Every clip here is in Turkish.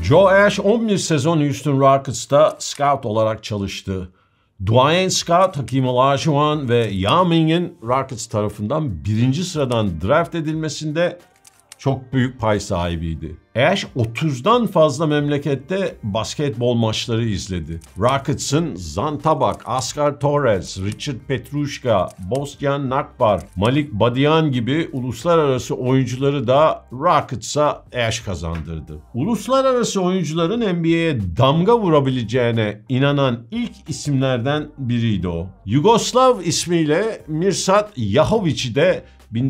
Joe Ash 11 sezon Houston Rockets'ta scout olarak çalıştı. Duayen scout Hakeem Olajuwon ve Yao Ming'in Rockets tarafından 1. sıradan draft edilmesinde çok büyük pay sahibiydi. Ash 30'dan fazla memlekette basketbol maçları izledi. Rockets'ın Zan Tabak, Oscar Torres, Richard Petrushka, Bostian Nakbar, Malik Badian gibi uluslararası oyuncuları da Rockets'a Ash kazandırdı. Uluslararası oyuncuların NBA'ye damga vurabileceğine inanan ilk isimlerden biriydi o. Yugoslav ismiyle Mirsad Yahovic'i de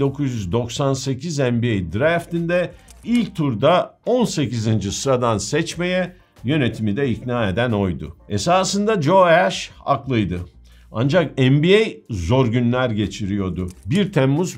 1998 NBA draftinde ilk turda 18. sıradan seçmeye yönetimi de ikna eden oydu. Esasında Joe Ash haklıydı. Ancak NBA zor günler geçiriyordu. 1 Temmuz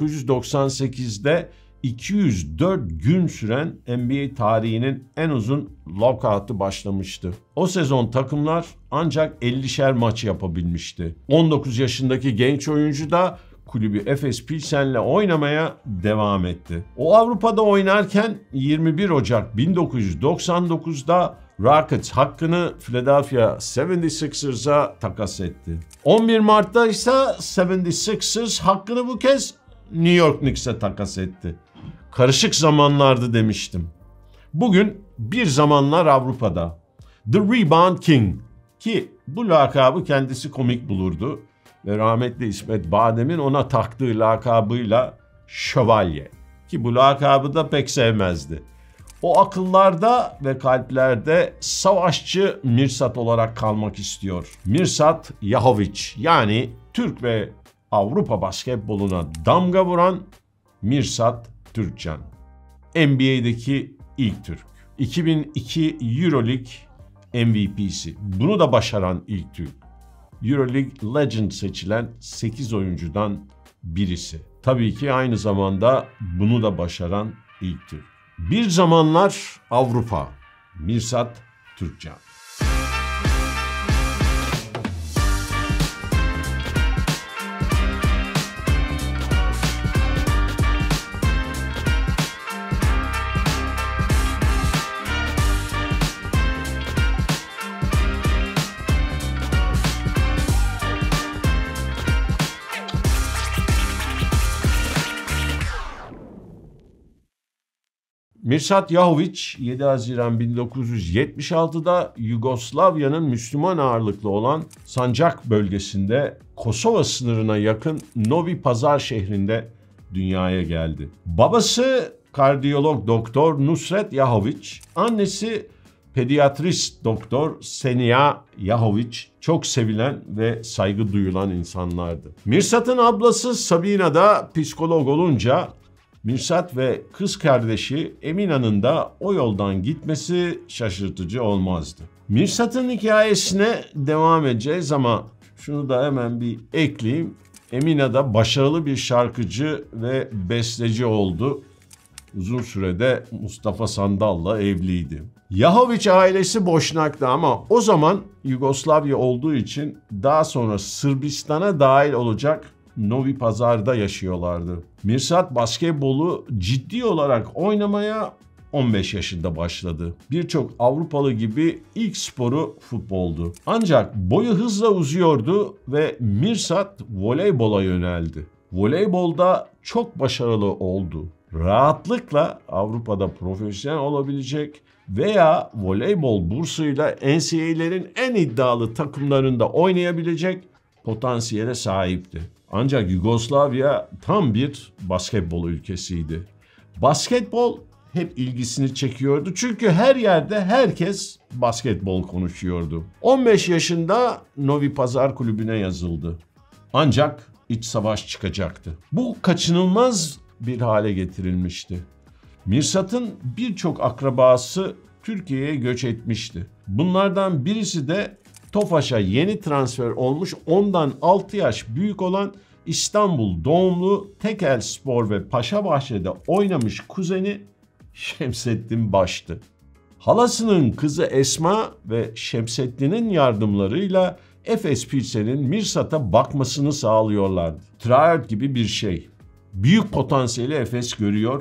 1998'de 204 gün süren NBA tarihinin en uzun lockout'u başlamıştı. O sezon takımlar ancak 50'şer maç yapabilmişti. 19 yaşındaki genç oyuncu da kulübü Efes Pilsen'le oynamaya devam etti. O Avrupa'da oynarken 21 Ocak 1999'da Rockets hakkını Philadelphia 76ers'a takas etti. 11 Mart'ta ise 76ers hakkını bu kez New York Knicks'e takas etti. Karışık zamanlardı demiştim. Bugün bir zamanlar Avrupa'da The Rebound King, ki bu lakabı kendisi komik bulurdu ve rahmetli İsmet Badem'in ona taktığı lakabıyla Şövalye, ki bu lakabı da pek sevmezdi. O akıllarda ve kalplerde savaşçı Mirsad olarak kalmak istiyor. Mirsad Yahovic, yani Türk ve Avrupa basketboluna damga vuran Mirsad Türkcan. NBA'deki ilk Türk. 2002 EuroLeague MVP'si. Bunu da başaran ilk Türk. EuroLeague Legend seçilen 8 oyuncudan birisi. Tabii ki aynı zamanda bunu da başaran ilk Türk. Bir zamanlar Avrupa. Mirsad Türkcan. Mirsad Yahovic 7 Haziran 1976'da Yugoslavya'nın Müslüman ağırlıklı olan Sancak bölgesinde Kosova sınırına yakın Novi Pazar şehrinde dünyaya geldi. Babası kardiyolog doktor Nusret Yahovic, annesi pediatrist doktor Senia Yahovic çok sevilen ve saygı duyulan insanlardı. Mirsad'ın ablası Sabina da psikolog olunca Mirsad ve kız kardeşi Emina'nın da o yoldan gitmesi şaşırtıcı olmazdı. Mirsad'ın hikayesine devam edeceğiz ama şunu da hemen bir ekleyeyim. Emina da başarılı bir şarkıcı ve besteci oldu. Uzun sürede Mustafa Sandal'la evliydi. Yahovic ailesi Boşnak'tı ama o zaman Yugoslavya olduğu için daha sonra Sırbistan'a dahil olacak Novi Pazar'da yaşıyorlardı. Mirsad basketbolu ciddi olarak oynamaya 15 yaşında başladı. Birçok Avrupalı gibi ilk sporu futboldu. Ancak boyu hızla uzuyordu ve Mirsad voleybola yöneldi. Voleybolda çok başarılı oldu. Rahatlıkla Avrupa'da profesyonel olabilecek veya voleybol bursuyla NCAA'lerin en iddialı takımlarında oynayabilecek potansiyele sahipti. Ancak Yugoslavya tam bir basketbol ülkesiydi. Basketbol hep ilgisini çekiyordu çünkü her yerde herkes basketbol konuşuyordu. 15 yaşında Novi Pazar kulübüne yazıldı. Ancak iç savaş çıkacaktı. Bu kaçınılmaz bir hale getirilmişti. Mirsad'ın birçok akrabası Türkiye'ye göç etmişti. Bunlardan birisi de Tofaş'a yeni transfer olmuş, ondan 6 yaş büyük olan İstanbul doğumlu Tekelspor ve Paşabahçe'de oynamış kuzeni Şemsettin Baş'tı. Halasının kızı Esma ve Şemsettin'in yardımlarıyla Efes Pilsen'in Mirsad'a bakmasını sağlıyorlardı. Tryout gibi bir şey. Büyük potansiyeli Efes görüyor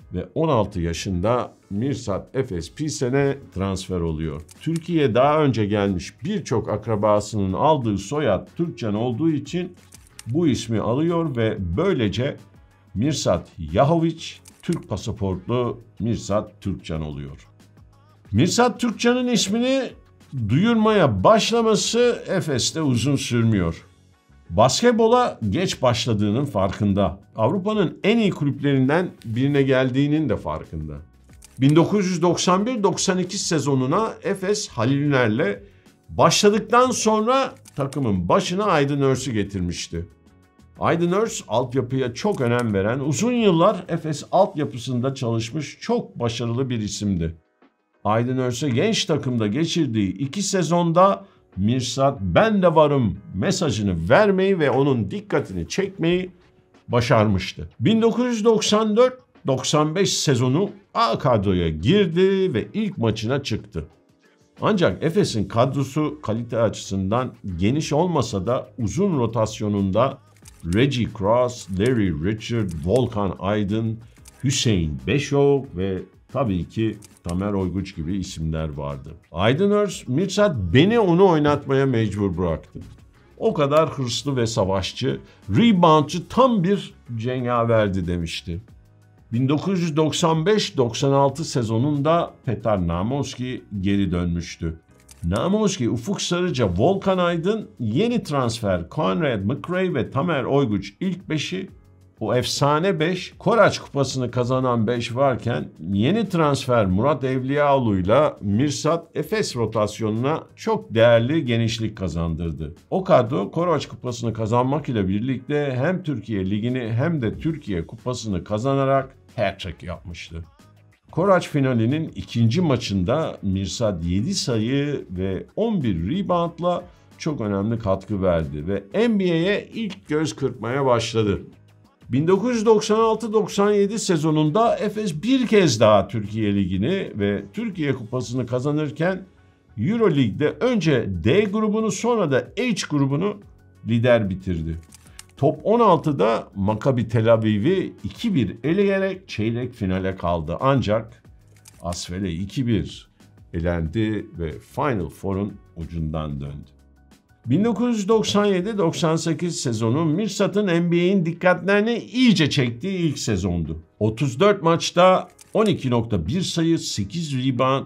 ve 16 yaşında Mirsad Efes Pilsen'e transfer oluyor. Türkiye'ye daha önce gelmiş birçok akrabasının aldığı soyad Türkcan olduğu için bu ismi alıyor ve böylece Mirsad Yahoviç Türk pasaportlu Mirsad Türkcan oluyor. Mirsad Türkcan'ın ismini duyurmaya başlaması Efes'te uzun sürmüyor. Basketbola geç başladığının farkında. Avrupa'nın en iyi kulüplerinden birine geldiğinin de farkında. 1991-92 sezonuna Efes Halil Üner'le başladıktan sonra takımın başına Aydın Örs'ü getirmişti. Aydın Örs altyapıya çok önem veren, uzun yıllar Efes altyapısında çalışmış çok başarılı bir isimdi. Aydın Örs'e genç takımda geçirdiği 2 sezonda Mirsad ben de varım mesajını vermeyi ve onun dikkatini çekmeyi başarmıştı. 1994-95 sezonu A kadroya girdi ve ilk maçına çıktı. Ancak Efes'in kadrosu kalite açısından geniş olmasa da uzun rotasyonunda Reggie Cross, Larry Richard, Volkan Aydın, Hüseyin Beşov ve tabii ki Tamer Oyguç gibi isimler vardı. Aydın Örs, Mirsad beni onu oynatmaya mecbur bıraktı. O kadar hırslı ve savaşçı, reboundçı tam bir cengaverdi demişti. 1995-96 sezonunda Petar Namovski geri dönmüştü. Namovski, Ufuk Sarıca, Volkan Aydın, yeni transfer Conrad McRae ve Tamer Oyguç ilk 5'i, o efsane 5, Koraç Kupası'nı kazanan 5 varken yeni transfer Murat Evliyaoğlu'yla Mirsad Efes rotasyonuna çok değerli genişlik kazandırdı. O kadro Koraç Kupası'nı kazanmak ile birlikte hem Türkiye Ligi'ni hem de Türkiye Kupası'nı kazanarak hat-trick yapmıştı. Koraç finalinin ikinci maçında Mirsad 7 sayı ve 11 reboundla çok önemli katkı verdi ve NBA'ye ilk göz kırpmaya başladı. 1996-97 sezonunda Efes bir kez daha Türkiye Ligi'ni ve Türkiye Kupası'nı kazanırken Euroleague'de önce D grubunu sonra da H grubunu lider bitirdi. Top 16'da Maccabi Tel Aviv'i 2-1 eleyerek çeyrek finale kaldı. Ancak Asvel'e 2-1 elendi ve Final Four'un ucundan döndü. 1997-98 sezonu Mirsad'ın NBA'in dikkatlerini iyice çektiği ilk sezondu. 34 maçta 12.1 sayı, 8 rebound,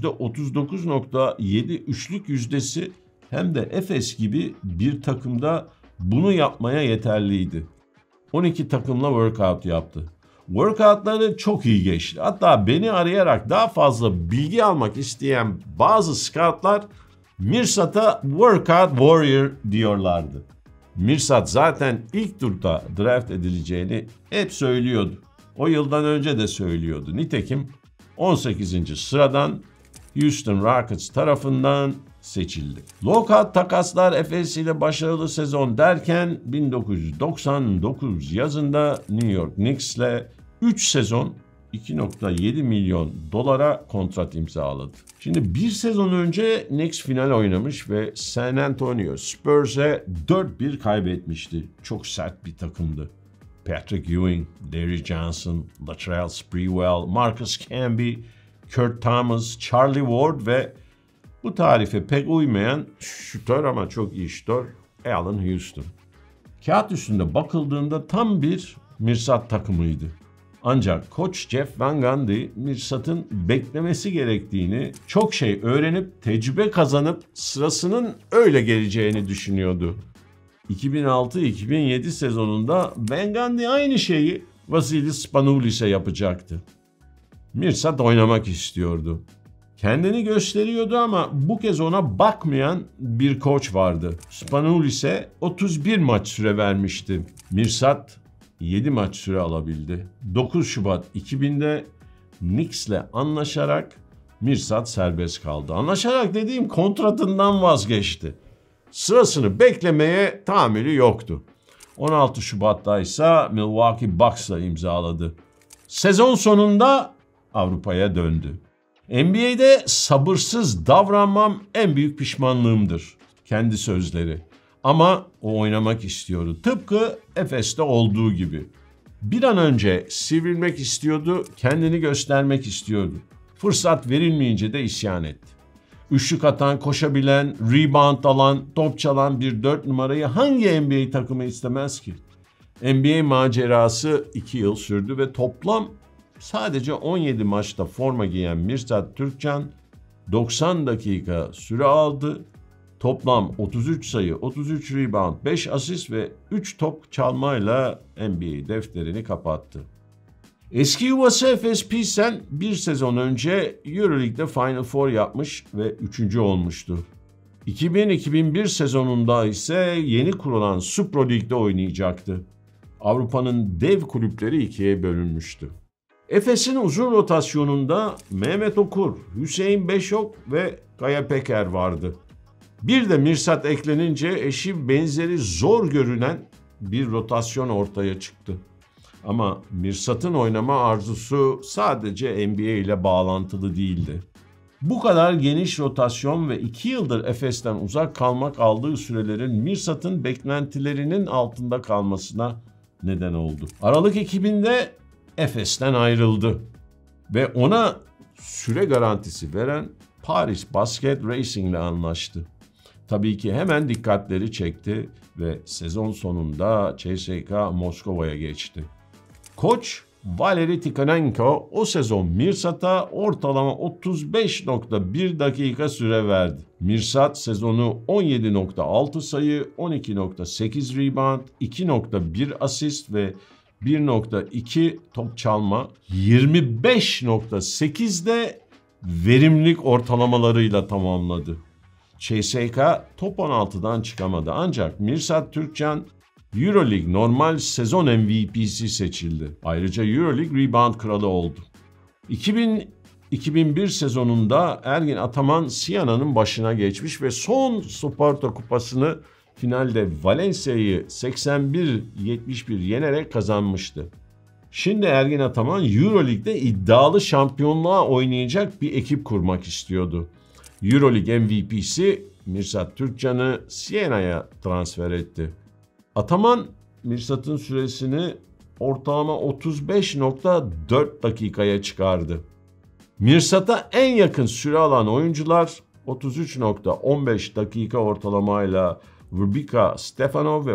%39.7 üçlük yüzdesi hem de Efes gibi bir takımda bunu yapmaya yeterliydi. 12 takımla workout yaptı. Workoutları çok iyi geçti. Hatta beni arayarak daha fazla bilgi almak isteyen bazı scoutlar Mirsad'a Workout Warrior diyorlardı. Mirsad zaten ilk turda draft edileceğini hep söylüyordu. O yıldan önce de söylüyordu. Nitekim 18. sıradan Houston Rockets tarafından seçildi. Lockout takaslar Efes ile başarılı sezon derken 1999 yazında New York Knicks ile 3 sezon 2.7 milyon dolara kontrat imzaladı. Şimdi bir sezon önce Knicks final oynamış ve San Antonio Spurs'e 4-1 kaybetmişti. Çok sert bir takımdı. Patrick Ewing, Larry Johnson, Latrell Sprewell, Marcus Camby, Kurt Thomas, Charlie Ward ve bu tarife pek uymayan şütör ama çok iyi şütör Allen Houston. Kağıt üstünde bakıldığında tam bir Mirsad takımıydı. Ancak koç Jeff Van Gundy, Mirsad'ın beklemesi gerektiğini, çok şey öğrenip, tecrübe kazanıp sırasının öyle geleceğini düşünüyordu. 2006-2007 sezonunda Van Gundy aynı şeyi Vasilis Spanoulis'e yapacaktı. Mirsad oynamak istiyordu. Kendini gösteriyordu ama bu kez ona bakmayan bir koç vardı. Spanoulis'e 31 maç süre vermişti. Mirsad 7 maç süre alabildi. 9 Şubat 2000'de Knicks'le anlaşarak Mirsad serbest kaldı. Anlaşarak dediğim kontratından vazgeçti. Sırasını beklemeye tahammülü yoktu. 16 Şubat'ta ise Milwaukee Bucks'la imzaladı. Sezon sonunda Avrupa'ya döndü. NBA'de sabırsız davranmam en büyük pişmanlığımdır. Kendi sözleri. Ama o oynamak istiyordu. Tıpkı Efes'te olduğu gibi. Bir an önce sivrilmek istiyordu, kendini göstermek istiyordu. Fırsat verilmeyince de isyan etti. Üçlük atan, koşabilen, rebound alan, top çalan bir 4 numarayı hangi NBA takımı istemez ki? NBA macerası 2 yıl sürdü ve toplam sadece 17 maçta forma giyen Mirsad Türkcan 90 dakika süre aldı. Toplam 33 sayı, 33 rebound, 5 asist ve 3 top çalmayla NBA defterini kapattı. Eski yuvası Efes Pilsen bir sezon önce Euroleague'de Final Four yapmış ve 3. olmuştu. 2000-2001 sezonunda ise yeni kurulan Supro Lig'de oynayacaktı. Avrupa'nın dev kulüpleri ikiye bölünmüştü. Efes'in uzun rotasyonunda Mehmet Okur, Hüseyin Beşok ve Kaya Peker vardı. Bir de Mirsad eklenince eşi benzeri zor görünen bir rotasyon ortaya çıktı. Ama Mirsat'ın oynama arzusu sadece NBA ile bağlantılı değildi. Bu kadar geniş rotasyon ve 2 yıldır Efes'ten uzak kalmak aldığı sürelerin Mirsat'ın beklentilerinin altında kalmasına neden oldu. Aralık 2000'de Efes'ten ayrıldı ve ona süre garantisi veren Paris Basket Racing ile anlaştı. Tabii ki hemen dikkatleri çekti ve sezon sonunda CSKA Moskova'ya geçti. Koç Valeri Tikhonenko o sezon Mirsat'a ortalama 35.1 dakika süre verdi. Mirsad sezonu 17.6 sayı, 12.8 rebound, 2.1 asist ve 1.2 top çalma, 25.8'de verimlilik ortalamalarıyla tamamladı. CSKA top 16'dan çıkamadı ancak Mirsad Türkcan Euroleague normal sezon MVP'si seçildi. Ayrıca Euroleague rebound kralı oldu. 2000-2001 sezonunda Ergin Ataman Siena'nın başına geçmiş ve son Sparta Kupası'nı finalde Valencia'yı 81-71 yenerek kazanmıştı. Şimdi Ergin Ataman Euroleague'de iddialı şampiyonluğa oynayacak bir ekip kurmak istiyordu. Euroleague MVP'si Mirsad Türkcan'ı Siena'ya transfer etti. Ataman Mirsat'ın süresini ortalama 35.4 dakikaya çıkardı. Mirsat'a en yakın süre alan oyuncular 33.15 dakika ortalamayla Vrbika Stefanov ve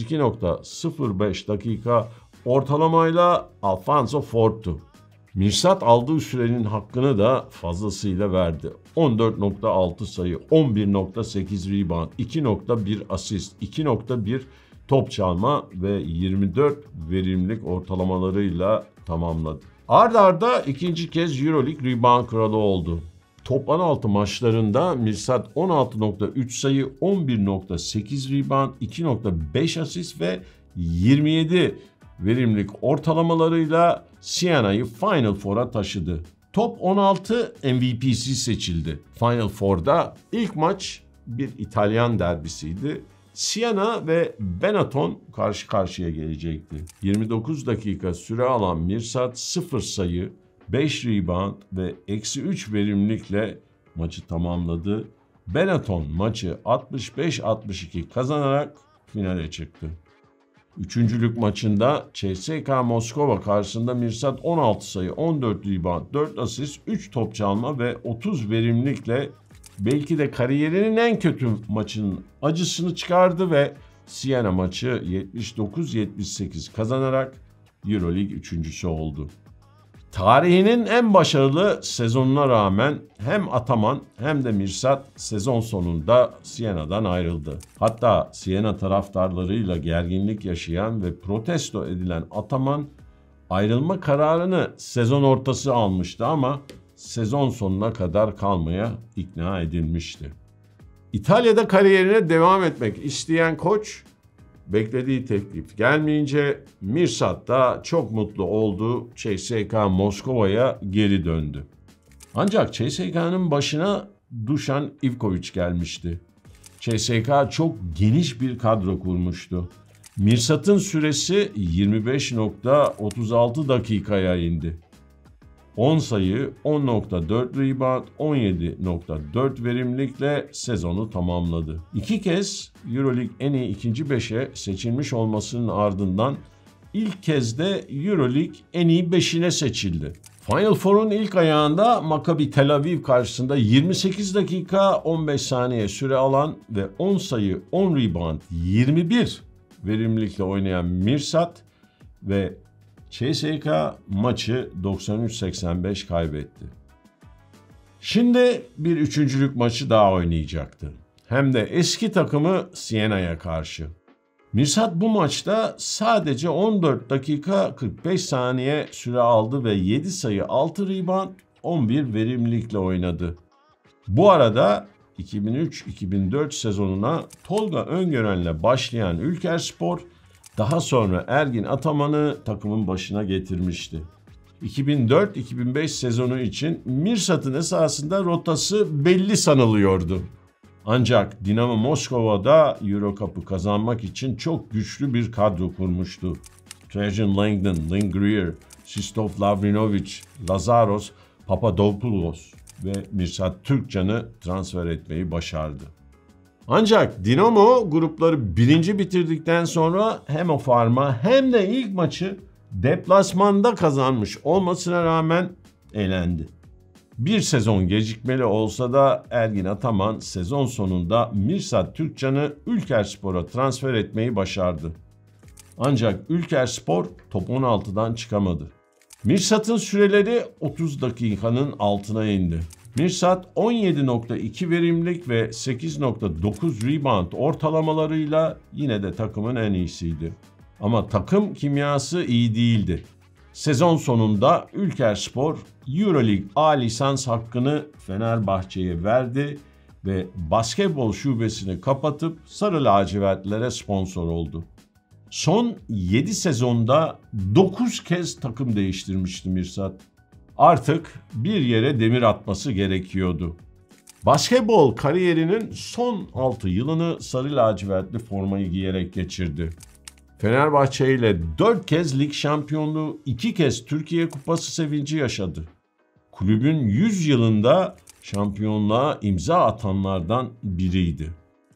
32.05 dakika ortalamayla Alfonso Fort'tu. Mirsad aldığı sürenin hakkını da fazlasıyla verdi. 14.6 sayı, 11.8 rebound, 2.1 asist, 2.1 top çalma ve 24 verimlilik ortalamalarıyla tamamladı. Ard arda ikinci kez Euroleague rebound kralı oldu. Toplam 16 maçlarında Mirsad 16.3 sayı, 11.8 rebound, 2.5 asist ve 27 verimlilik ortalamalarıyla Siena'yı Final Four'a taşıdı. Top 16 MVP'si seçildi. Final Four'da ilk maç bir İtalyan derbisiydi. Siena ve Benetton karşı karşıya gelecekti. 29 dakika süre alan Mirsad 0 sayı, 5 rebound ve -3 verimlilikle maçı tamamladı. Benetton maçı 65-62 kazanarak finale çıktı. Üçüncülük maçında CSKA Moskova karşısında Mirsad 16 sayı, 14 rebound, 4 asist, 3 top çalma ve 30 verimlilikle belki de kariyerinin en kötü maçının acısını çıkardı ve Siena maçı 79-78 kazanarak Euroleague üçüncüsü oldu. Tarihinin en başarılı sezonuna rağmen hem Ataman hem de Mirsad sezon sonunda Siena'dan ayrıldı. Hatta Siena taraftarlarıyla gerginlik yaşayan ve protesto edilen Ataman ayrılma kararını sezon ortası almıştı ama sezon sonuna kadar kalmaya ikna edilmişti. İtalya'da kariyerine devam etmek isteyen koç beklediği teklif gelmeyince Mirsad da çok mutlu oldu. CSKA Moskova'ya geri döndü. Ancak CSKA'nın başına Dušan Ivković gelmişti. CSKA çok geniş bir kadro kurmuştu. Mirsad'ın süresi 25.36 dakikaya indi. 10 sayı, 10.4 rebound, 17.4 verimlilikle sezonu tamamladı. İki kez Euroleague en iyi ikinci beşe seçilmiş olmasının ardından ilk kez de EuroLeague en iyi 5'ine seçildi. Final Four'un ilk ayağında Maccabi Tel Aviv karşısında 28 dakika 15 saniye süre alan ve 10 sayı 10 rebound 21 verimlilikle oynayan Mirsad ve CSKA maçı 93-85 kaybetti. Şimdi bir üçüncülük maçı daha oynayacaktı. Hem de eski takımı Siena'ya karşı. Mirsad bu maçta sadece 14 dakika 45 saniye süre aldı ve 7 sayı 6 rebound 11 verimlilikle oynadı. Bu arada 2003-2004 sezonuna Tolga Öngören'le başlayan Ülkerspor daha sonra Ergin Ataman'ı takımın başına getirmişti. 2004-2005 sezonu için Mirsad'ın esasında rotası belli sanılıyordu. Ancak Dinamo Moskova'da Euro Cup'ı kazanmak için çok güçlü bir kadro kurmuştu. Trajan Langdon, Lynn Greer, Sistov Lavrinovic, Lazaros Papadopoulos ve Mirsad Türkcan'ı transfer etmeyi başardı. Ancak Dinamo grupları birinci bitirdikten sonra hem o farma hem de ilk maçı deplasmanda kazanmış olmasına rağmen elendi. Bir sezon gecikmeli olsa da Ergin Ataman sezon sonunda Mirsad Türkcan'ı Ülkerspor'a transfer etmeyi başardı. Ancak Ülkerspor top 16'dan çıkamadı. Mirsad'ın süreleri 30 dakikanın altına indi. Mirsad 17.2 verimlilik ve 8.9 rebound ortalamalarıyla yine de takımın en iyisiydi. Ama takım kimyası iyi değildi. Sezon sonunda Ülkerspor EuroLeague A lisans hakkını Fenerbahçe'ye verdi ve basketbol şubesini kapatıp Sarı Lacivertlere sponsor oldu. Son 7 sezonda 9 kez takım değiştirmişti Mirsad. Artık bir yere demir atması gerekiyordu. Basketbol kariyerinin son 6 yılını Sarı Lacivertli formayı giyerek geçirdi. Fenerbahçe ile 4 kez lig şampiyonluğu, 2 kez Türkiye Kupası sevinci yaşadı. Kulübün 100 yılında şampiyonluğa imza atanlardan biriydi.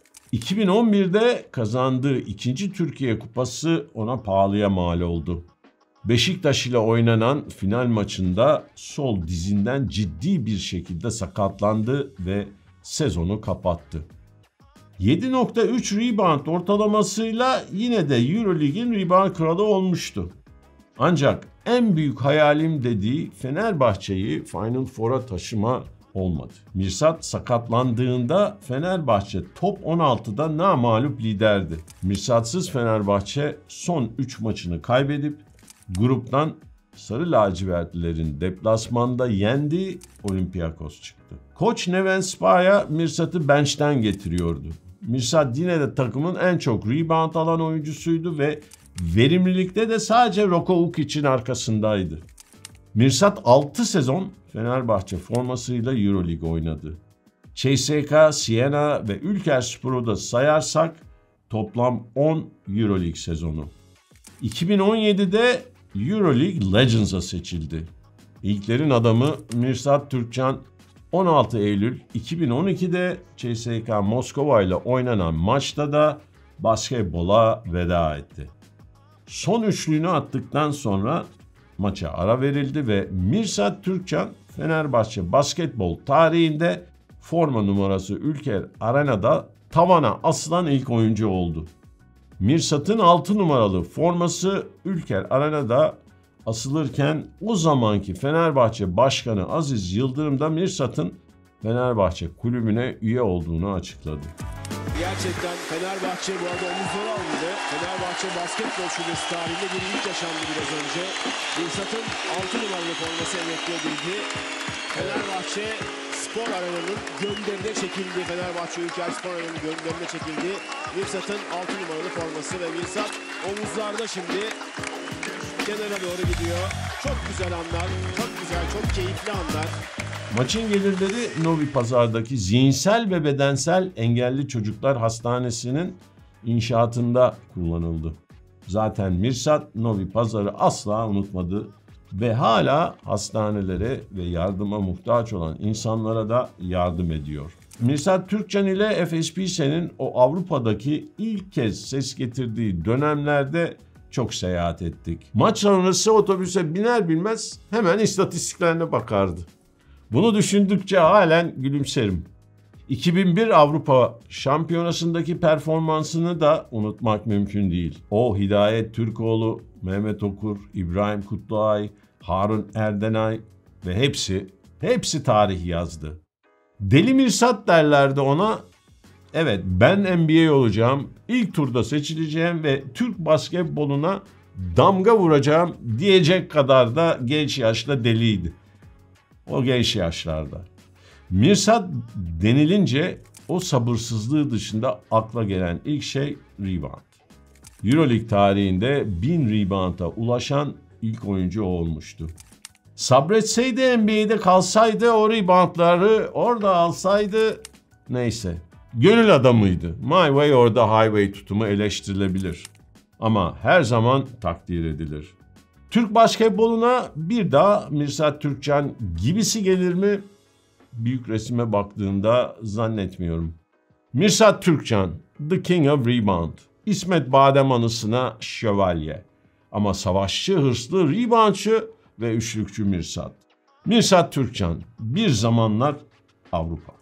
2011'de kazandığı 2. Türkiye Kupası ona pahalıya mal oldu. Beşiktaş ile oynanan final maçında sol dizinden ciddi bir şekilde sakatlandı ve sezonu kapattı. 7.3 rebound ortalamasıyla yine de EuroLeague'in rebound kralı olmuştu. Ancak en büyük hayalim dediği Fenerbahçe'yi Final Four'a taşıma olmadı. Mirsad sakatlandığında Fenerbahçe top 16'da namağlup liderdi. Mirsadsız Fenerbahçe son 3 maçını kaybedip gruptan Sarı Lacivertlilerin deplasmanda yendiği Olympiakos çıktı. Koç Neven Spah'ya Mirsad'ı bench'ten getiriyordu. Mirsad yine de takımın en çok rebound alan oyuncusuydu ve verimlilikte de sadece Roko için arkasındaydı. Mirsad 6 sezon Fenerbahçe formasıyla EuroLeague oynadı. CSKA, Siena ve Ülkerspor'u da sayarsak toplam 10 EuroLeague sezonu. 2017'de EuroLeague Legends'a seçildi. İlklerin adamı Mirsad Türkcan 16 Eylül 2012'de CSKA Moskova ile oynanan maçta da basketbola veda etti. Son üçlüğünü attıktan sonra maça ara verildi ve Mirsad Türkcan Fenerbahçe basketbol tarihinde forma numarası Ülker Arena'da tavana asılan ilk oyuncu oldu. Mirsad'ın 6 numaralı forması Ülker Arena'da asılırken o zamanki Fenerbahçe Başkanı Aziz Yıldırım da Mirsad'ın Fenerbahçe kulübüne üye olduğunu açıkladı. Gerçekten Fenerbahçe bu arada omuzları alındı. Fenerbahçe basketbol şubesi tarihinde bir ilk yaşandı biraz önce. Mirsat'ın 6 numaralı forması emekli edildi. Fenerbahçe Spor Arena'nın gönderine çekildi. Fenerbahçe Ülker Spor Arena'nın gönderine çekildi. Mirsat'ın 6 numaralı forması ve Mirsat omuzlarda şimdi kenara doğru gidiyor. Çok güzel anlar, çok güzel, çok keyifli anlar. Maçın gelirleri Novi Pazar'daki zihinsel ve bedensel engelli çocuklar hastanesinin inşaatında kullanıldı. Zaten Mirsad Novi Pazar'ı asla unutmadı ve hala hastanelere ve yardıma muhtaç olan insanlara da yardım ediyor. Mirsad Türkcan ile Efes Pilsen'in o Avrupa'daki ilk kez ses getirdiği dönemlerde çok seyahat ettik. Maç sonrası otobüse biner binmez hemen istatistiklerine bakardı. Bunu düşündükçe halen gülümserim. 2001 Avrupa Şampiyonası'ndaki performansını da unutmak mümkün değil. O Hidayet Türkoğlu, Mehmet Okur, İbrahim Kutluay, Harun Erdenay ve hepsi tarih yazdı. Deli Mirsat derlerdi ona. Evet, ben NBA olacağım, ilk turda seçileceğim ve Türk basketboluna damga vuracağım diyecek kadar da genç yaşta deliydi. O genç yaşlarda. Mirsat denilince o sabırsızlığı dışında akla gelen ilk şey rebound. Euroleague tarihinde 1000 rebound'a ulaşan ilk oyuncu o olmuştu. Sabretseydi, NBA'de kalsaydı, o reboundları orada alsaydı, neyse. Gönül adamıydı. My way or the highway tutumu eleştirilebilir. Ama her zaman takdir edilir. Türk basketboluna bir daha Mirsat Türkcan gibisi gelir mi? Büyük resime baktığımda zannetmiyorum. Mirsat Türkcan, The King of Rebound. İsmet Badem anısına şövalye. Ama savaşçı, hırslı, reboundçı ve üçlükçü Mirsat. Mirsat Türkcan, bir zamanlar Avrupa.